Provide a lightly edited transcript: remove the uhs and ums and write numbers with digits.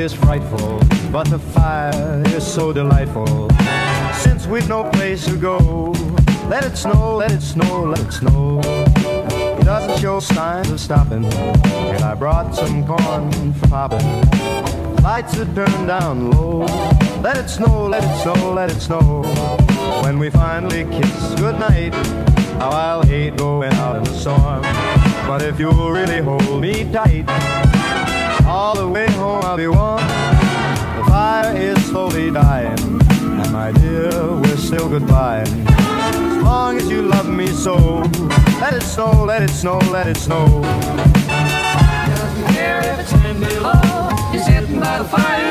is frightful, but the fire is so delightful. Since we've no place to go, let it snow, let it snow, let it snow. It doesn't show signs of stopping, and I brought some corn for popping. Lights are turned down low. Let it snow, let it snow, let it snow. When we finally kiss goodnight, how I'll hate going out in the storm. But if you'll really hold me tight, all the way home I'll be warm. The fire is slowly dying, and my dear, we're still goodbying. As long as you love me so, let it snow, let it snow, let it snow. Doesn't care if it's 10 below. You're sitting by the fire.